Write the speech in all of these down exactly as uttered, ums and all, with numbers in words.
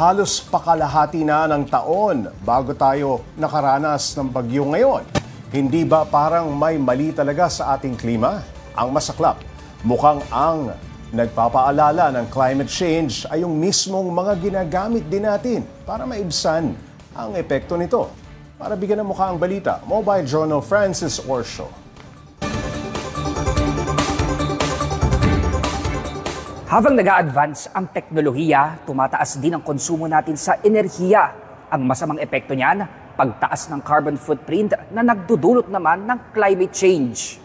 Halos pakalahati na ng taon bago tayo nakaranas ng bagyo ngayon. Hindi ba parang may mali talaga sa ating klima? Ang masaklap, mukhang ang nagpapaalala ng climate change ay yung mismong mga ginagamit din natin para maibsan ang epekto nito. Para bigyan ng mukha ang balita, Mobile Journal Francis Orsio. Habang nag-a-advance ang teknolohiya, tumataas din ang konsumo natin sa enerhiya. Ang masamang epekto niyan, pagtaas ng carbon footprint na nagdudulot naman ng climate change.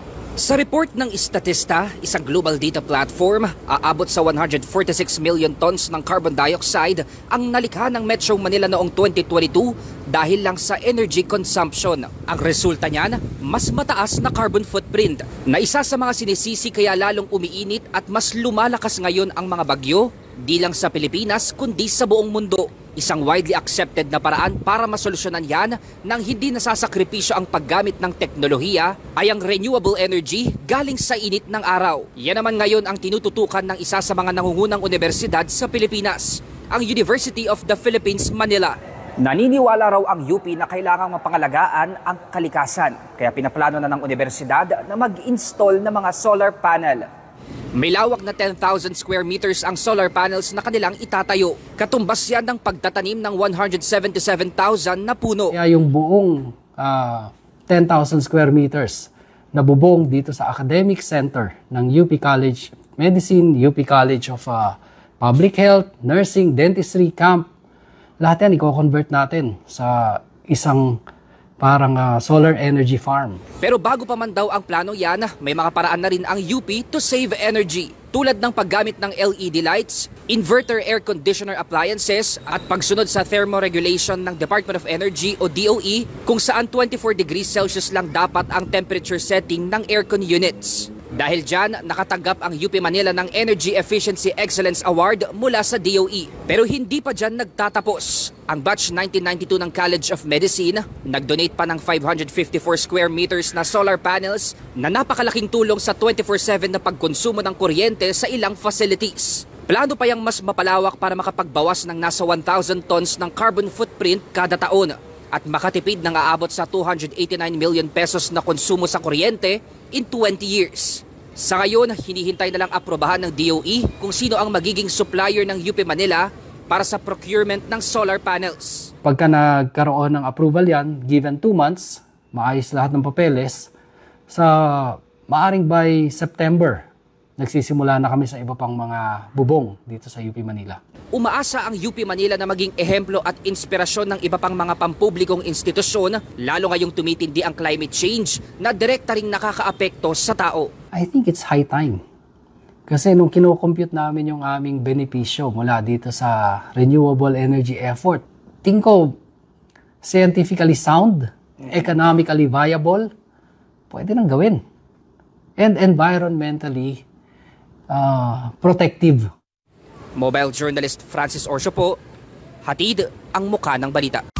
Sa report ng Statista, isang global data platform, aabot sa one hundred forty-six million tons ng carbon dioxide ang nalikha ng Metro Manila noong twenty twenty-two dahil lang sa energy consumption. Ang resulta niyan, mas mataas na carbon footprint na isa sa mga sinisisi kaya lalong umiinit at mas lumalakas ngayon ang mga bagyo, di lang sa Pilipinas kundi sa buong mundo. Isang widely accepted na paraan para masolusyonan yan nang hindi nasasakripisyo ang paggamit ng teknolohiya ay ang renewable energy galing sa init ng araw. Yan naman ngayon ang tinututukan ng isa sa mga nangungunang universidad sa Pilipinas, ang University of the Philippines, Manila. Naniniwala raw ang U P na kailangang mapangalagaan ang kalikasan, kaya pinaplano na ng universidad na mag-install ng mga solar panel. May lawak na ten thousand square meters ang solar panels na kanilang itatayo. Katumbas yan ng pagtatanim ng one hundred seventy-seven thousand na puno. Kaya yung buong uh, ten thousand square meters na bubong dito sa academic center ng U P College of Medicine, U P College of uh, Public Health, Nursing, Dentistry, Camp, lahat yan i-convert natin sa isang parang uh, solar energy farm. Pero bago pa man daw ang plano yan, may mga paraan na rin ang U P to save energy. Tulad ng paggamit ng L E D lights, inverter air conditioner appliances, at pagsunod sa thermoregulation ng Department of Energy o D O E kung saan twenty-four degrees Celsius lang dapat ang temperature setting ng aircon units. Dahil dyan, nakatanggap ang U P Manila ng Energy Efficiency Excellence Award mula sa D O E. Pero hindi pa dyan nagtatapos. Ang batch nineteen ninety-two ng College of Medicine, nag-donate pa ng five hundred fifty-four square meters na solar panels na napakalaking tulong sa twenty-four seven na pagkonsumo ng kuryente sa ilang facilities. Plano pa yang mas mapalawak para makapagbawas ng nasa one thousand tons ng carbon footprint kada taon at makatipid ng aabot sa two hundred eighty-nine million pesos na konsumo sa kuryente in twenty years. Sa ngayon, hinihintay na lang aprobahan ng D O E kung sino ang magiging supplier ng U P Manila para sa procurement ng solar panels. Pagka nagkaroon ng approval yan, given two months, maayos lahat ng papeles, sa maaring by September, nagsisimula na kami sa iba pang mga bubong dito sa U P Manila. Umaasa ang U P Manila na maging ehemplo at inspirasyon ng iba pang mga pampublikong institusyon, lalo ngayong tumitindi ang climate change na direkta ring nakakaapekto sa tao. I think it's high time. Kasi nung kino-compute namin yung aming benepisyo mula dito sa renewable energy effort, tingin ko scientifically sound, economically viable, pwede nang gawin. And environmentally uh, protective. Mobile journalist Francis Orsio po, hatid ang mukha ng balita.